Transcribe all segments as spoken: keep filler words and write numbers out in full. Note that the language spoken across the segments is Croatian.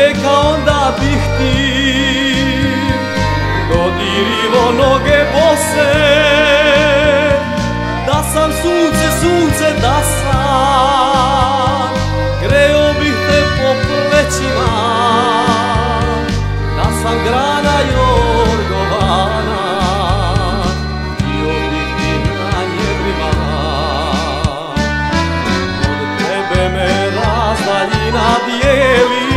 neka onda bih ti dodirilo noge bose, da sam sunce, sunce, da sam greo bih te po plećima, da sam grana jorgovana, bio bih ti na njebrima. Od tebe me razdaljina dijeli,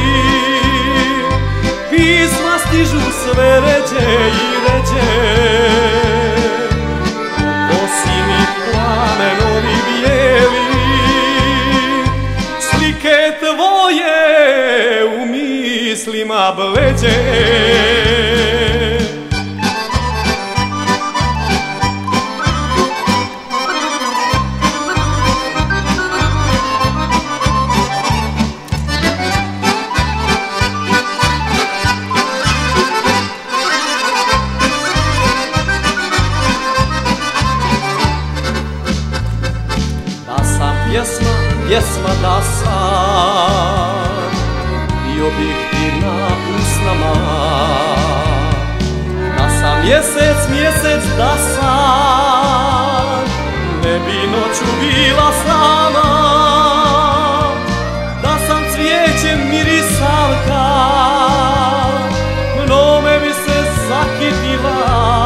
pisma stižu sve ređe i ređe, osi mi plamenovi bijeli, slike tvoje u mislima bleđe. Pjesma, pjesma da sam bio bih ti na usnama, da sam mjesec, mjesec da sam ne bi noću bila sama, da sam cvijećem mirisalka, mnome bi se zakitila,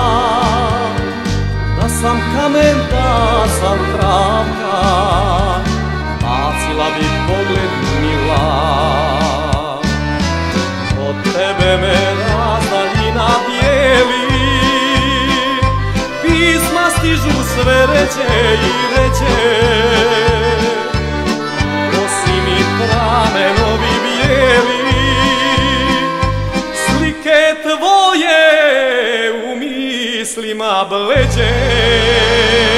da sam kamen, da sam travka, bacila bi pogled mila. Od tebe me razdaljina dijeli, pisma stižu sve ređe i ređe, osi mi pramenovi bijeli, slike tvoje u mislima bleđe.